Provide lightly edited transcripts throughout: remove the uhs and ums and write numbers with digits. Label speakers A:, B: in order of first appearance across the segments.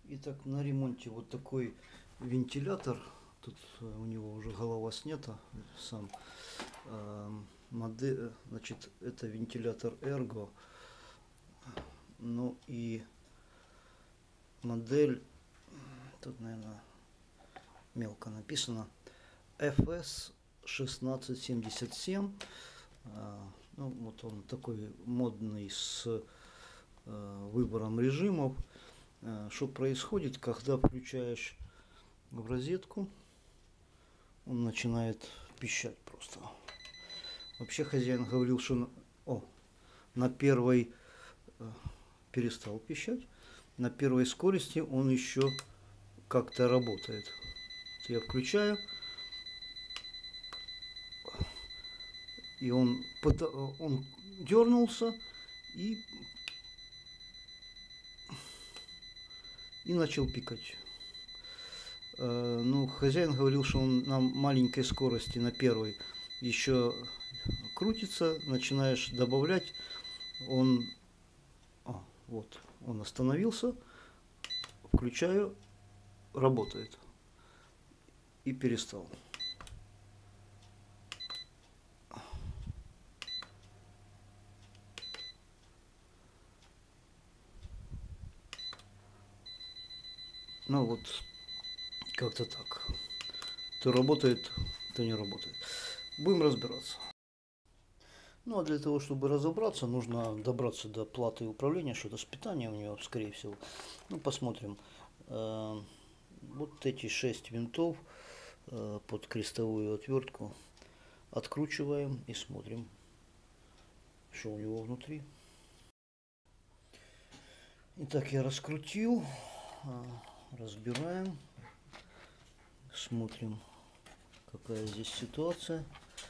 A: Итак, на ремонте вот такой вентилятор. Тут у него уже голова снята. Сам модель, значит, это вентилятор Ergo. Ну и модель, тут, наверное, мелко написано, FS 1677. Ну, вот он такой модный, с выбором режимов. Что происходит, когда включаешь в розетку, он начинает пищать просто. Вообще хозяин говорил, что на первой перестал пищать, на первой скорости он еще как-то работает. Я включаю, и он дернулся и начал пикать. Ну, хозяин говорил, что он на маленькой скорости, на первой, еще крутится, начинаешь добавлять, он вот, он остановился, включаю, работает, и перестал. Ну вот, как-то так. То работает, то не работает. Будем разбираться. Ну а для того, чтобы разобраться, нужно добраться до платы управления, что-то с питанием у него, скорее всего. Ну, посмотрим. Вот эти 6 винтов под крестовую отвертку откручиваем и смотрим, что у него внутри. Итак, я раскрутил, разбираем, смотрим, какая здесь ситуация.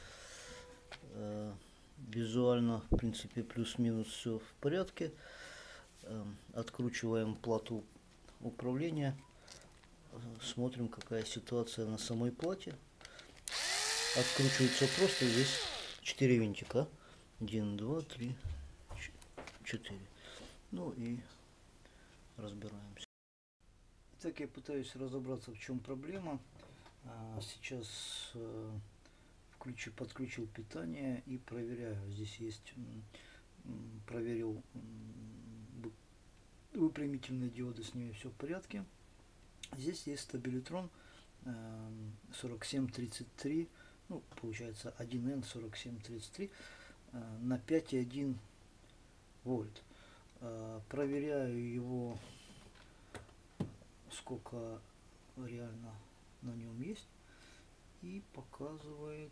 A: Визуально, в принципе, плюс-минус все в порядке. Откручиваем плату управления, смотрим, какая ситуация на самой плате. Откручивается просто, здесь 4 винтика. 1, 2, 3, 4. Ну и разбираемся. Итак, я пытаюсь разобраться, в чем проблема. Сейчас подключил питание и проверяю. Здесь есть, проверил выпрямительные диоды, с ними все в порядке. Здесь есть стабилитрон 4733, ну, получается 1N4733 на 5,1 вольт. Проверяю его, сколько реально на нем есть, и показывает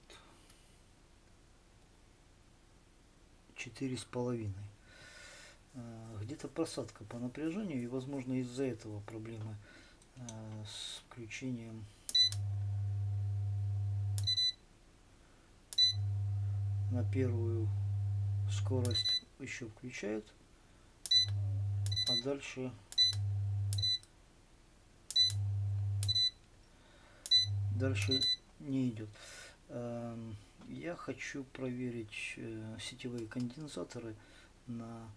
A: 4,5. Где-то просадка по напряжению, и возможно из-за этого проблемы с включением на первую скорость еще включает, а дальше не идет. Я хочу проверить сетевые конденсаторы на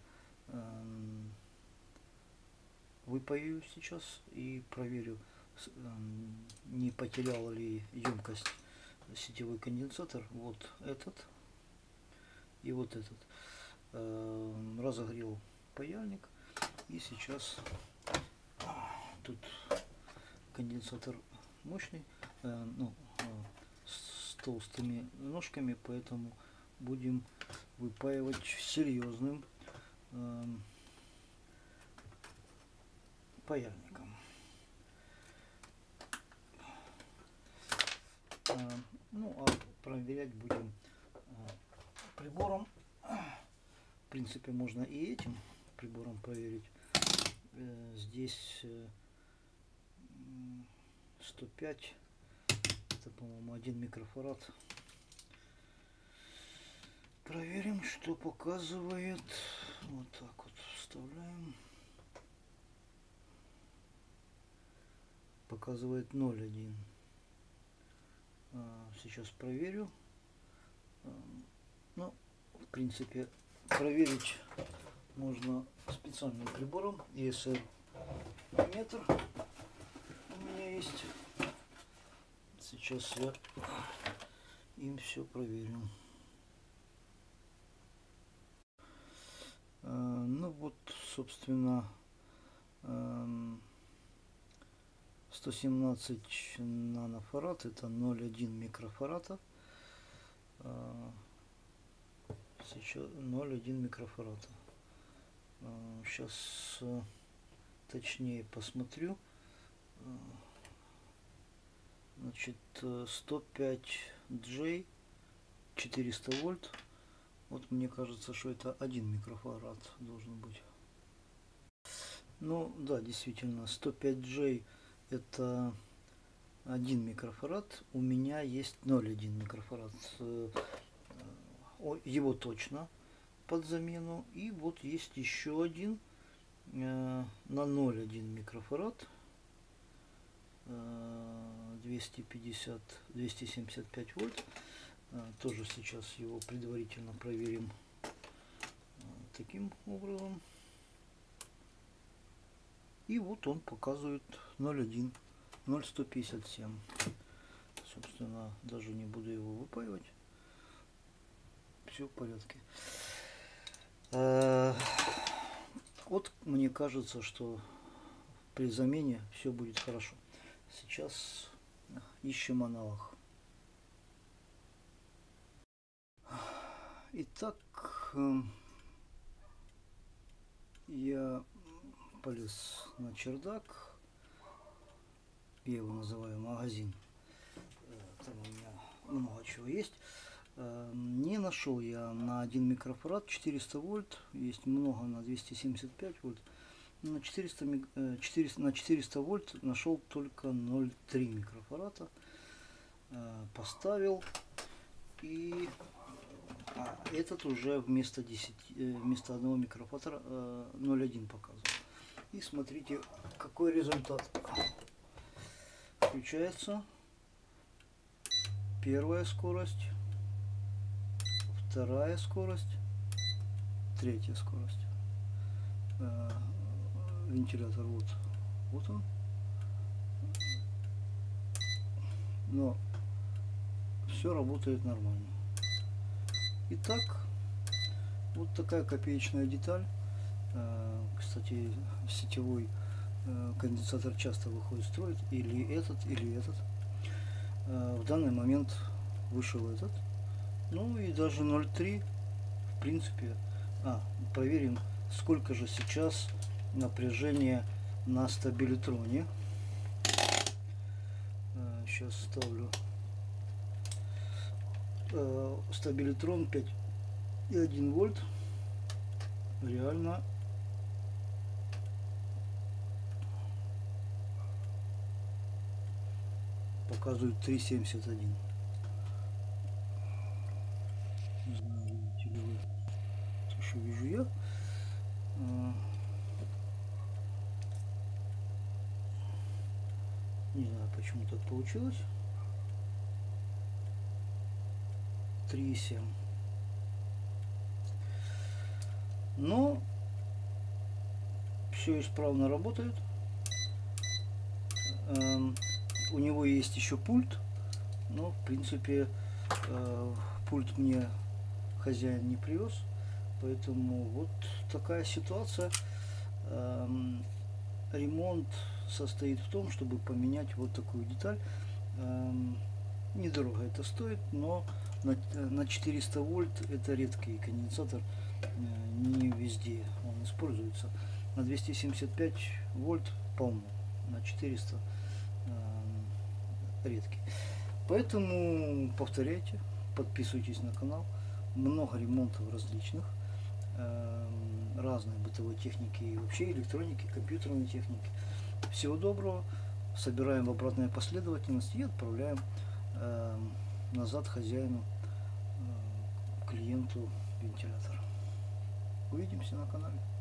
A: выпаю сейчас и проверю, не потерял ли емкость сетевой конденсатор. Вот этот и вот этот. Разогрел паяльник, и сейчас тут конденсатор мощный, ну, с толстыми ножками, поэтому будем выпаивать серьезным паяльником. Ну а проверять будем прибором. В принципе, можно и этим прибором проверить. Здесь 105, это, по-моему, 1 микрофарад. Проверим, что показывает. Вот так вот вставляем. Показывает 0,1. Сейчас проверю. Ну, в принципе, проверить можно специальным прибором ESR метр. мультиметр у меня есть. Сейчас я им все проверю. Ну вот, собственно, 117 нанофарад, это 0,1 микрофарада. Сейчас 0,1 микрофарада. Сейчас точнее посмотрю. Значит, 105J 400 вольт. Вот мне кажется, что это 1 микрофарад должен быть. Ну да, действительно, 105J это 1 микрофарад. У меня есть 0,1 микрофарад. Его точно под замену. И вот есть еще один на 0,1 микрофарад. 275 вольт. Тоже сейчас его предварительно проверим таким образом. И вот он показывает 0,1, 0,157. Собственно, даже не буду его выпаивать. Все в порядке. Вот мне кажется, что при замене все будет хорошо. Сейчас ищем аналог. Итак, я полез на чердак. Я его называю магазин. Там у меня много чего есть. Не нашел я на 1 микрофарад 400 вольт. Есть много на 275 вольт. На 400 вольт нашел только 0,3 микрофарада. Поставил, и этот уже вместо 1 микрофарада 0,1 показывал. И смотрите, какой результат. Включается первая скорость, вторая скорость, третья скорость. Вентилятор вот он. Но все работает нормально. Итак, вот такая копеечная деталь. Кстати, сетевой конденсатор часто выходит строить, или этот. В данный момент вышел этот. Ну и даже 0,3 в принципе. Проверим, сколько же сейчас напряжение на стабилитроне. Сейчас ставлю стабилитрон 5,1 вольт. Реально показывает 3,71. Не знаю, видите ли вы то, что вижу я. Не знаю, почему так получилось. 3,7. Но все исправно работает. У него есть еще пульт, но в принципе пульт мне хозяин не привез, поэтому вот такая ситуация. Ремонт состоит в том, чтобы поменять вот такую деталь. Недорого это стоит, но на 400 вольт это редкий конденсатор, не везде он используется. На 275 вольт полно, на 400 редкий. Поэтому повторяйте, подписывайтесь на канал. Много ремонтов различных, разной бытовой техники и вообще электроники, компьютерной техники. Всего доброго. Собираем в обратной последовательности и отправляем назад хозяину, клиенту вентилятора. Увидимся на канале.